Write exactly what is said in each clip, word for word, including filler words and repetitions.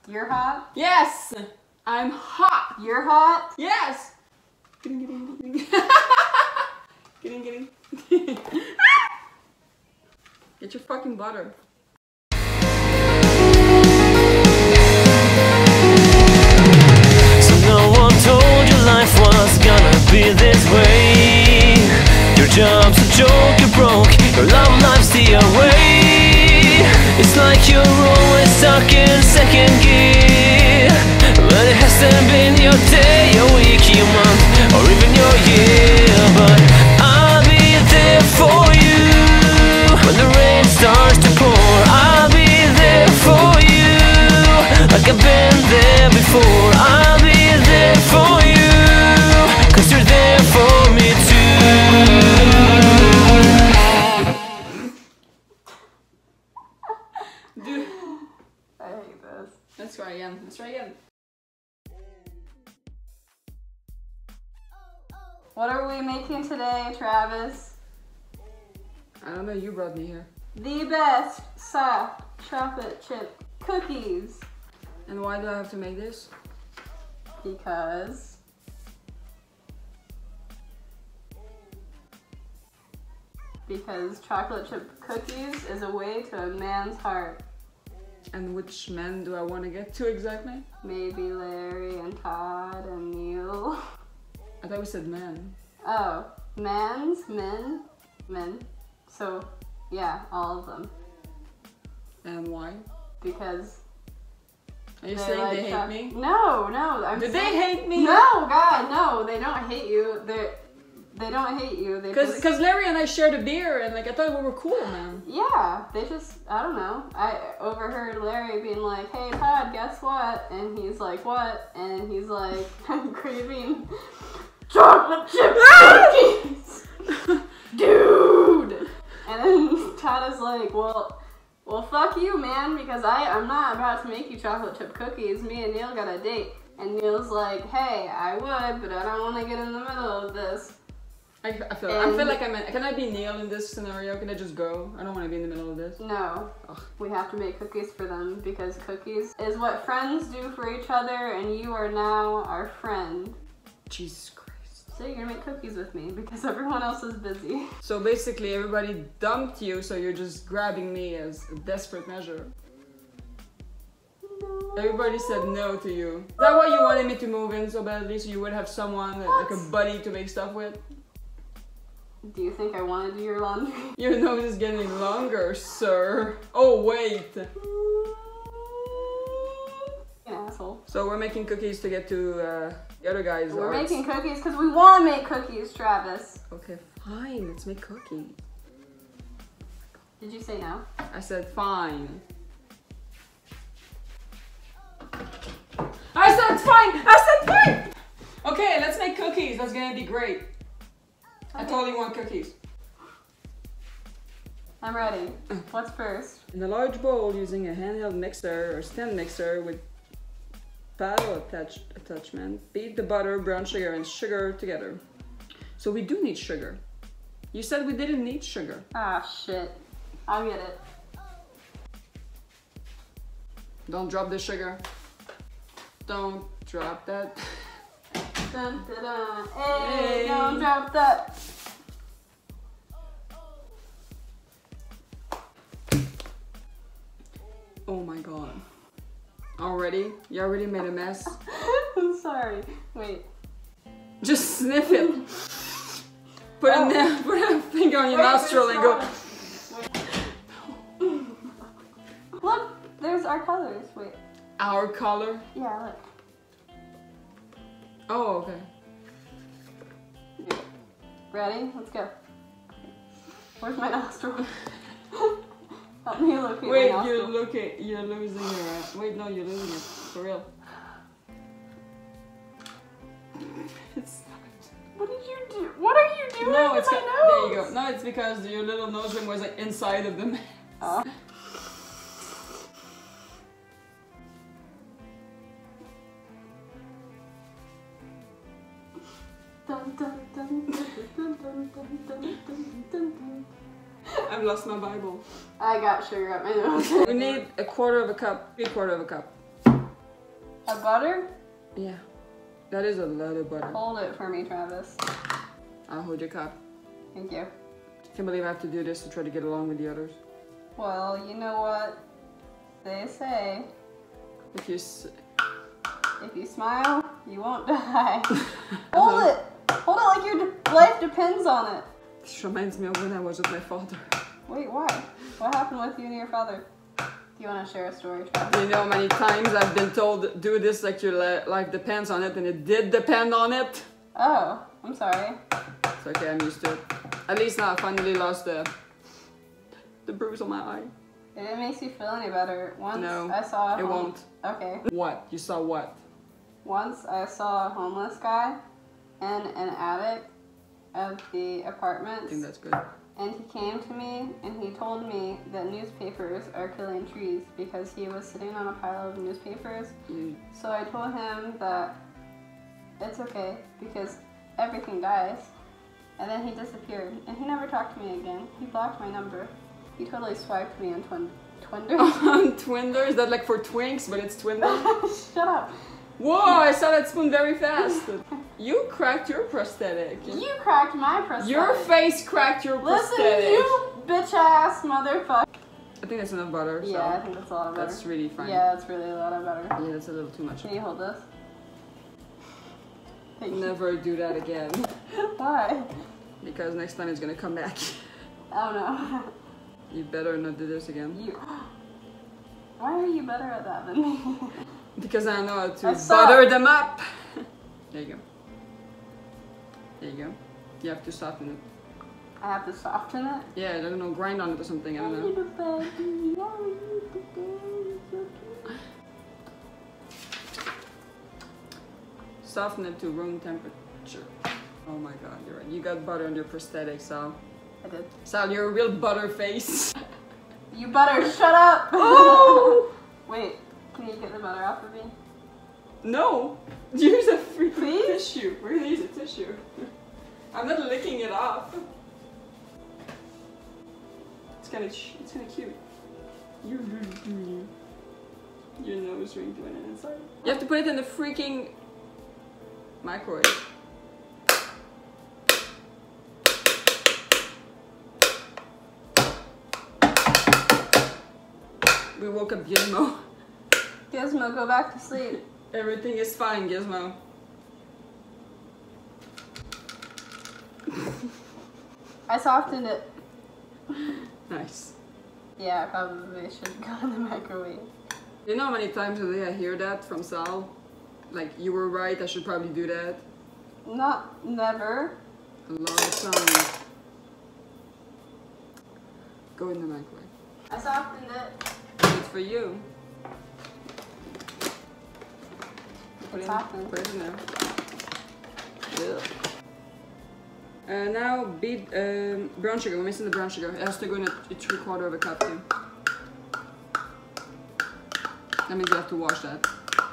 You're hot? Yes! I'm hot! You're hot? Yes! Getting, getting, getting. Getting, getting. Get your fucking butter. So no one told you life was gonna be this way. Your job's a joke, you broke. Your love life's the away. It's like you're always stuck in second gear. But it hasn't been your day, your week, your month, or even your year. But I'll be there for you when the rain starts to pour. I'll be there for you like I've been there before. I'll be there for you, cause you're there for me too. Dude. I hate this. Let's try again. Let's try again. What are we making today, Travis? I don't know, you brought me here. The best soft chocolate chip cookies. And why do I have to make this? Because because chocolate chip cookies is a way to a man's heart. And which men do I want to get to exactly? Maybe Larry and Todd and Neil. I thought we said men. Oh, mans, men, men. So, yeah, all of them. And why? Because Are you they saying like they hate choc- me? No, no. I'm Did saying- they hate me? No, God, no. They don't hate you. They they don't hate you. They Cause, just Cause Larry and I shared a beer and like I thought we were cool, man. yeah. They just I don't know. I overheard Larry being like, "Hey, Todd, guess what?" And he's like, "What?" And he's like, "I'm craving chocolate chip cookies, dude." And then Todd is like, "Well." Well, fuck you, man, because I, I'm not about to make you chocolate chip cookies. Me and Neil got a date. And Neil's like, hey, I would, but I don't want to get in the middle of this. I, I feel And I feel like I'm in, can I be Neil in this scenario? Can I just go? I don't want to be in the middle of this. No, Ugh. we have to make cookies for them because cookies is what friends do for each other, and you are now our friend. Jesus Christ. So you're gonna make cookies with me because everyone else is busy. So basically everybody dumped you, so you're just grabbing me as a desperate measure. No. Everybody said no to you. Is that why you wanted me to move in so badly, so you would have someone, like a buddy to make stuff with? Do you think I want to do your laundry? Your nose is getting longer, sir. Oh, wait. An asshole. So we're making cookies to get to uh, the other guys' We're arts. making cookies because we want to make cookies, Travis. Okay, fine. Let's make cookies. Did you say no? I said fine. I said fine! I said fine! Okay, let's make cookies. That's gonna be great. I Okay. totally want cookies. I'm ready. What's first? In a large bowl, using a handheld mixer or stand mixer with paddle attach attachment, beat the butter, brown sugar, and sugar together. So we do need sugar. You said we didn't need sugar. Ah, shit. I'll get it. Don't drop the sugar. Don't drop that. Dun, dun, dun. Hey, Hey. don't drop that. Oh my god. Already? You already made a mess? I'm sorry. Wait. Just sniff it. Put, Oh. a, na- put a finger on your Wait, nostril there's and go. one. Wait. Look, there's our colors. Wait. Our color? Yeah, look. Oh, okay. Ready? Let's go. Where's my nostril? Help me locate Wait, my nostril. you're looking, you're losing your, uh, wait, no, you're losing it, for real. It's What did you do? What are you doing no, with it's my got, nose? there you go. No, it's because your little nose ring was like inside of the mess. Oh. Dun, dun, dun, dun, dun, dun, dun, dun, dun, dun, dun. I've lost my Bible. I got sugar up my nose. We need a quarter of a cup, three quarter of a cup. A butter? Yeah. That is a lot of butter. Hold it for me, Travis. I'll hold your cup. Thank you. Can't believe I have to do this to try to get along with the others. Well, you know what they say. If you s If you smile, you won't die. Hold it! Hold it like your de life depends on it. This reminds me of when I was with my father. Wait, why? What happened with you and your father? Do you want to share a story, Travis? You know, many times I've been told, do this like your li life depends on it, and it did depend on it. Oh, I'm sorry. It's okay, I'm used to it. At least now I finally lost the, the bruise on my eye. If it makes you feel any better, once No, I saw a it hom- won't. Okay. What? You saw what? Once I saw a homeless guy in an attic of the I apartments, think that's good. and he came to me and he told me that newspapers are killing trees because he was sitting on a pile of newspapers. You, So I told him that it's okay because everything dies. And then he disappeared and he never talked to me again. He blocked my number. He totally swiped me on twin Twinder. on Twinder? Is that like for twinks, but it's Twinder? Shut up. Whoa, I saw that spoon very fast. You cracked your prosthetic. You cracked my prosthetic. Your face cracked your Listen, prosthetic. you bitch ass motherfucker. I think that's enough butter. So Yeah, I think that's a lot of butter. that's really fine. Yeah, that's really a lot of butter. Yeah, that's a little too much. Can you hold this? Thank you. Never do that again. Why? Because next time it's gonna come back. Oh no. You better not do this again. You. Why are you better at that than me? Because I know how to I saw- butter them up. There you go. There you go. You have to soften it. I have to soften it. Yeah, I don't know, grind on it or something. I don't know. Soften it to room temperature. Oh my god, you're right. You got butter on your prosthetic, Sal. I did. Sal, you're a real butter face. You butter, shut up! Oh! Wait, can you get the butter off of me? No! Use a free Please? tissue. We're gonna use a tissue. I'm not licking it off. It's kind of it's kind of cute. Your nose ring doing it inside. You have to put it in the freaking microwave. We woke up Gizmo. Gizmo, go back to sleep. Everything is fine, Gizmo. I softened it. Nice. Yeah, I probably should go in the microwave. You know how many times a day I hear that from Sal? Like, you were right, I should probably do that. Not never. A lot of times. Go in the microwave. I softened it. It's for you. Put it, in, Softened. put it in there. Yeah. Uh, now beat um, brown sugar. We're missing the brown sugar. It has to go in a, a three quarter of a cup too. That means you have to wash that.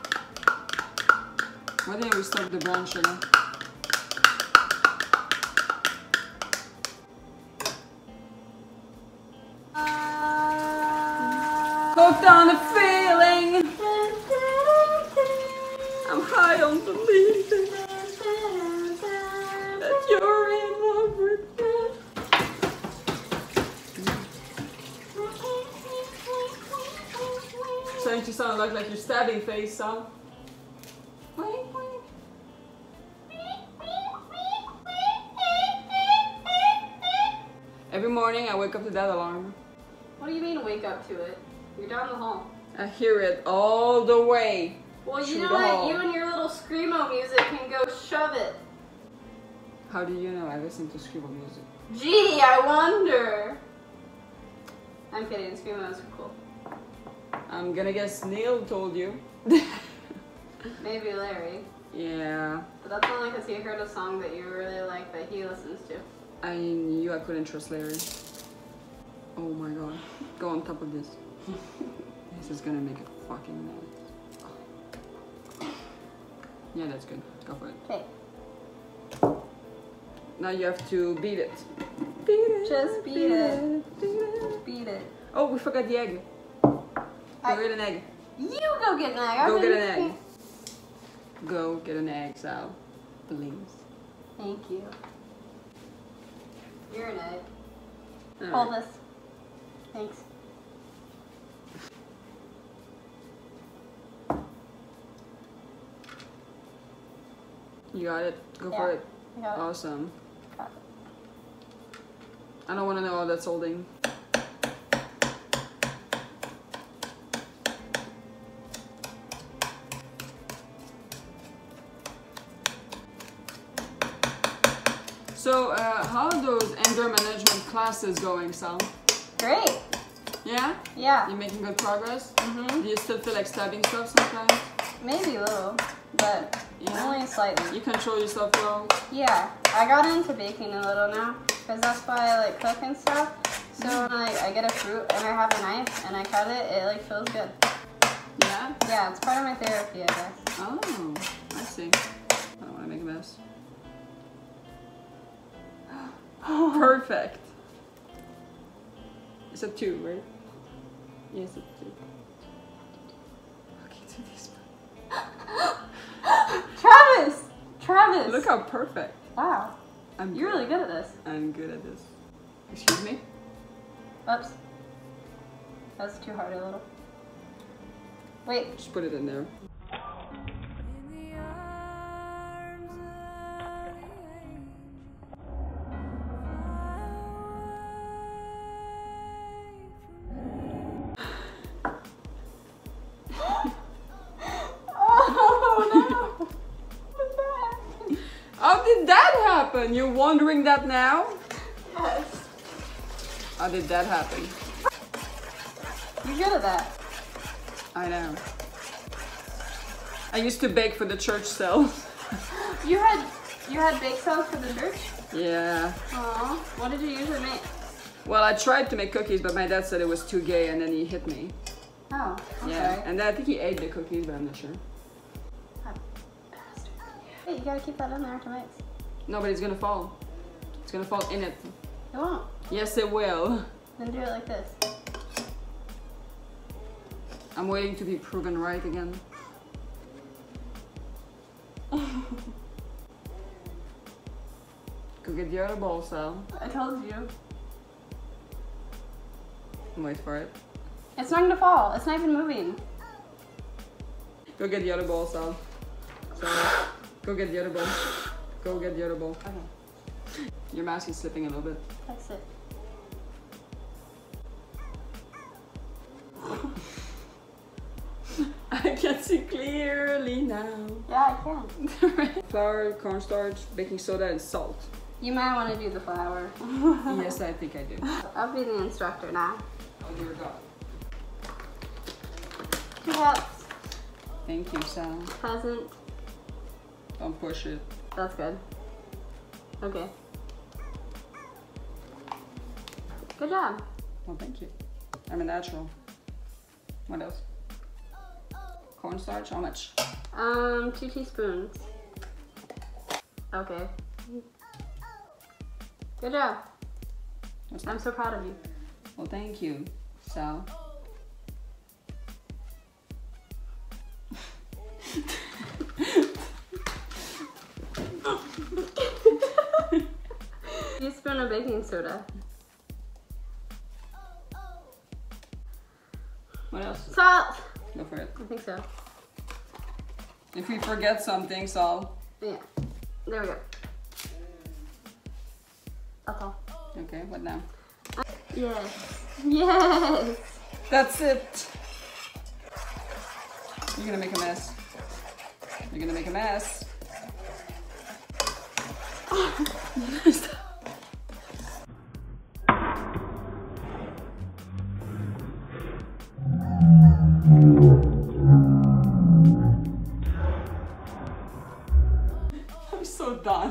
Why didn't we start the brown sugar? Hooked on a feeling. I'm high on believing that you're in love with me. Starting to sound like, like your stabbing face, son. Every morning I wake up to that alarm. What do you mean wake up to it? You're down the hall. I hear it all the way. Well, you through know the what? hall. You and your little screamo music can go shove it. How do you know I listen to screamo music? Gee, I wonder. I'm kidding. Screamos are cool. I'm gonna guess Neil told you. Maybe Larry. Yeah, But that's only because he heard a song that you really like that he listens to. I knew I couldn't trust Larry. Oh my god. Go on top of this. This is gonna make it fucking nice. Oh. Yeah, that's good. Go for it. Okay. Now you have to beat it. Beat it. Just beat it. Beat it. Beat it. Oh, we forgot the egg. Go I- get an egg. You go get an egg. I've Go been get an egg. making- Go get an egg, Sal. Please. Thank you. You're an egg. All Hold right. this. Thanks. You got it. Go Yeah, for it. I got it. Awesome. Got it. I don't want to know how that's holding. So, uh, how are those anger management classes going, Sal? Great. Yeah? Yeah. You making good progress? Mhm. Do you still feel like stabbing stuff sometimes? Maybe a little, but Yeah. only slightly. You control yourself well? Yeah, I got into baking a little now, because that's why I like cook and stuff. So when like, I get a fruit and I have a knife and I cut it, it like feels good. Yeah? Yeah, it's part of my therapy, I guess. Oh, I see. I don't want to make a mess. Perfect. It's a two, right? Yes, it's a two. Okay, two teaspoons. Travis! Travis! Look how perfect. Wow, I'm you're good. really good at this. I'm good at this. Excuse me? Oops. That's too hard a little. Wait. Just put it in there. Oh no! What's that? How did that happen? You're wondering that now? Yes. How did that happen? You're good at that. I know. I used to bake for the church cell. You had you had bake sales for the church? Yeah. Aw. What did you usually make? Well, I tried to make cookies, but my dad said it was too gay, and then he hit me. Oh, I'm Yeah. sorry. And then I think he ate the cookies, but I'm not sure. That bastard. Hey, you gotta keep that in there to mix. No, but it's gonna fall. It's gonna fall in it. It won't. Yes, it will. Then do it like this. I'm waiting to be proven right again. Go get the other bowl, Sal. I told you. Wait for it. It's not gonna fall. It's not even moving. Go get the other bowl, Sal. Sal. Go get the other bowl. Go get the other bowl. Okay. Your mask is slipping a little bit. Fix it. I can see clearly now. Yeah, I can. Flour, cornstarch, baking soda, and salt. You might want to do the flour. Yes, I think I do. I'll be the instructor now. Oh dear God. Two cups. Thank you, Sal. Present. Don't push it. That's good. Okay. Good job. Well, thank you. I'm a natural. What else? Cornstarch, how much? Um, two teaspoons. Okay. Good job. What's I'm that? so proud of you. Well, thank you, Sal. Teaspoon of baking soda. What else? Salt. Go for it. I think so. If we forget something, Sal. Yeah. There we go. That's all. Okay, what now? Yes. Yes. That's it. You're gonna make a mess. You're gonna make a mess. I'm so done.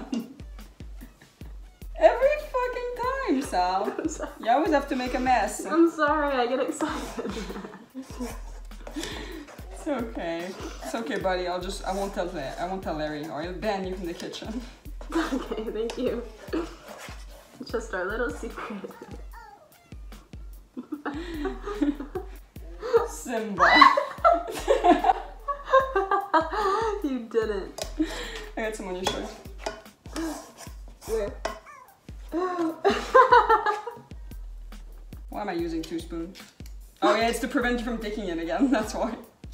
Every fucking time, Sal. I'm sorry. You always have to make a mess. I'm sorry, I get excited. It's okay. It's okay, buddy. I'll just I won't tell Larry. I won't tell Larry, or I'll ban you from the kitchen. Okay, thank you. It's just our little secret. Simba. You did I got some on your shirt. Where? Why am I using two spoons? Oh yeah, it's to prevent you from taking it again, that's why.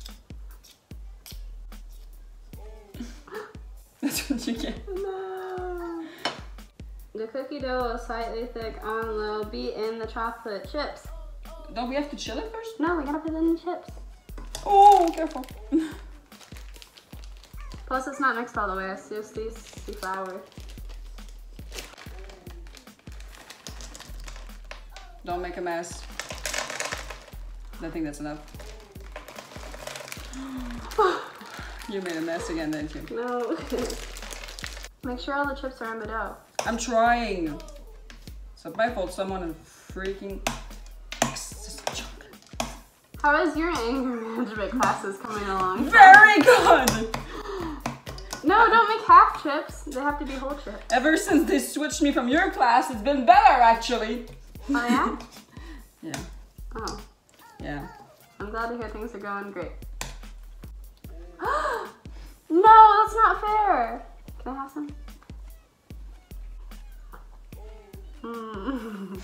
That's what you get. No. The cookie dough is slightly thick on low. Beat in the chocolate chips. Don't we have to chill it first? No, we gotta put it in the chips. Oh, careful. Plus, it's not mixed all the way. It's just these the flour. Don't make a mess. I think that's enough. You made a mess again, didn't you? No. Make sure all the chips are in the dough. I'm trying. It's not my fault someone is freaking... How is your anger management classes coming along? Very good! No, don't make half chips. They have to be whole chips. Ever since they switched me from your class, it's been better, actually. Oh, yeah? Yeah. Oh. Yeah. I'm glad to hear things are going great. No, that's not fair. Can I have some? Mmm.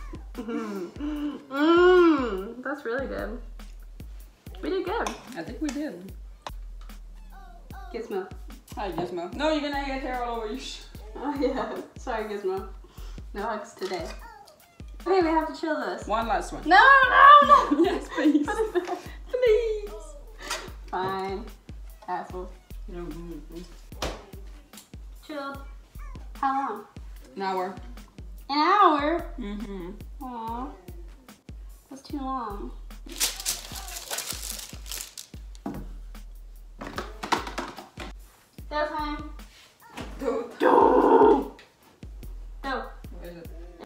Mmm. That's really good. We did good. I think we did. Gizmo. Hi, Gizmo. No, you're gonna get hair all over you. Oh, yeah. Sorry, Gizmo. No hugs today. Okay, we have to chill this. One last one. No, no, no! Yes, please. Please. Fine. Asshole. Chilled. How long? An hour. An hour? Mm-hmm. Aw. That's too long. Dough time. Dough. Dough. Dough. Where is it?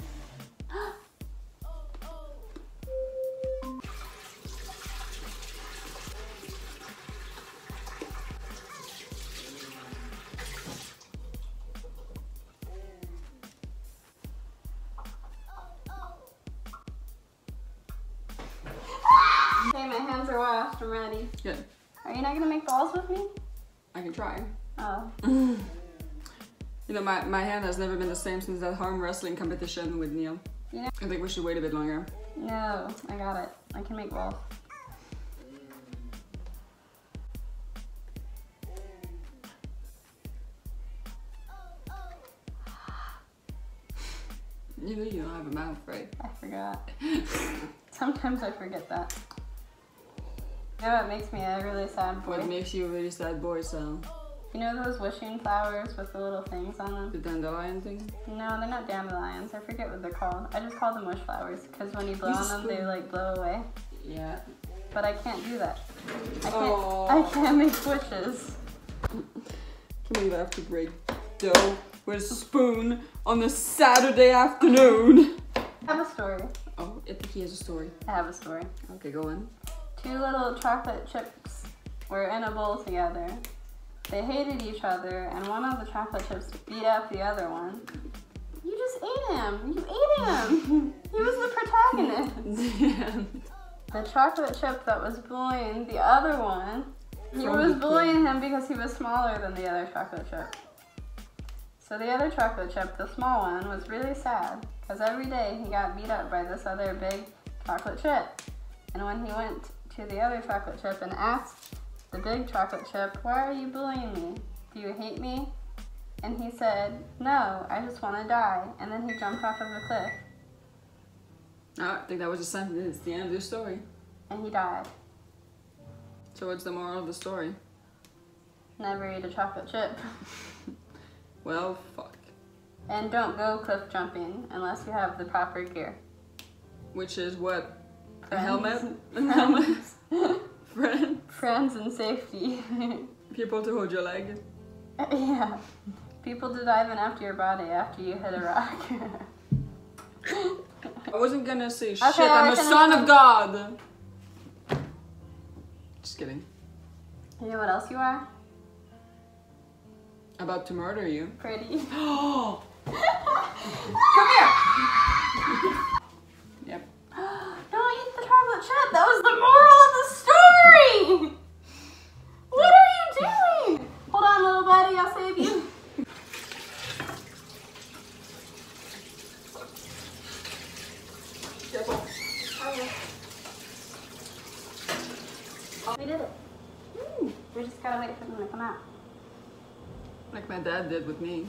Okay, my hands are washed. I'm ready. Good. Are you not gonna make balls with me? I can try. Oh. You know, my, my hand has never been the same since that arm wrestling competition with Neil. Yeah. I think we should wait a bit longer. No, I got it. I can make balls. You know you don't have a mouth, right? I forgot. Sometimes I forget that. You know what makes me a really sad boy? What makes you a really sad boy, Sal? You know those wishing flowers with the little things on them? The dandelion thing? No, they're not dandelions. I forget what they're called. I just call them wish flowers because when you blow on them, they like blow away. Yeah. But I can't do that. I can't. Oh. I can't make wishes. Can we have to break dough with a spoon on a Saturday afternoon? I have a story. Oh, I think he has a story. I have a story. Okay, go on. Two little chocolate chips were in a bowl together. They hated each other, and one of the chocolate chips beat up the other one. You just ate him! You ate him! He was the protagonist! The chocolate chip that was bullying the other one, he From was the bullying him because he was smaller than the other chocolate chip. So the other chocolate chip, the small one, was really sad, because every day he got beat up by this other big chocolate chip. And when he went to the other chocolate chip and asked the big chocolate chip, "Why are you bullying me? Do you hate me?" And he said, "No, I just want to die." And then he jumped off of a cliff. Oh, I think that was the sentence. It's the end of the story. And he died. So what's the moral of the story? Never eat a chocolate chip. Well, fuck. And don't go cliff jumping unless you have the proper gear. Which is what? A Friends. helmet? A helmet? Friend? Friends and safety. People to hold your leg? Yeah. People to dive in after your body after you hit a rock. I wasn't gonna say shit, Okay, I'm I a can son have- of God! Just kidding. You know what else you are? About to murder you. Pretty. Oh! Come here! Yep. Don't eat the chocolate chip. That was the moral of the story. What are you doing? Hold on, little We did it. Mm. We just gotta wait for them to come out. Like my dad did with me.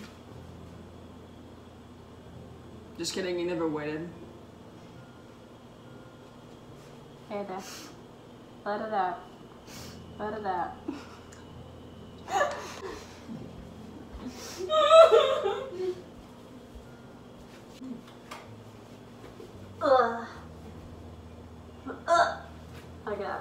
Just kidding, he never waited. Hey there. Let it out. Let it out. Ugh. Ugh. I got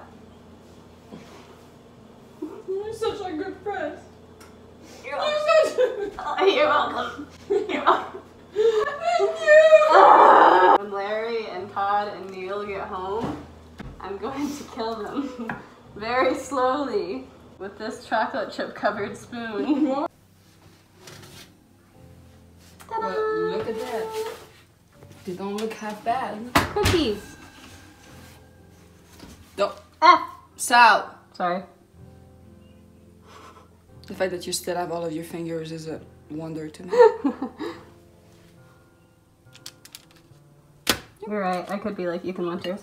You're such a good friend. You're welcome. Oh, you're welcome. You're welcome. Thank you! When Larry and Todd and Neil get home, I'm going to kill them very slowly with this chocolate chip covered spoon. Ta-da! Well, look at that. They don't look half bad. Cookies. No. Ah. Sal! Sorry. The fact that you still have all of your fingers is a wonder to me. You're right, I could be like Ethan Winters.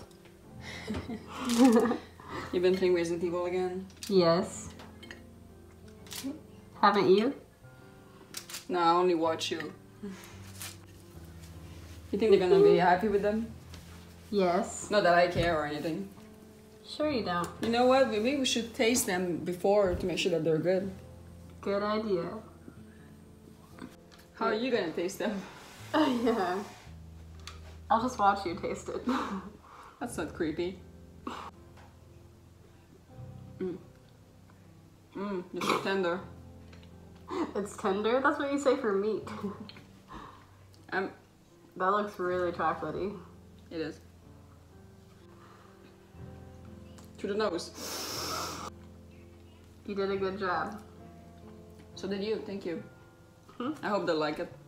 You've been playing Resident Evil again? Yes. Haven't you? No, I only watch you. You think they're gonna be happy with them? Yes. Not that I care or anything. Sure you don't. You know what? Maybe we should taste them before to make sure that they're good. Good idea. How are you gonna taste them? Oh yeah. I'll just watch you taste it. That's not creepy. Mmm. Mmm, they're so tender. It's tender? That's what you say for meat. Um, That looks really chocolatey. it is. To the nose. You did a good job. So did you, thank you. Hmm? I hope they like it.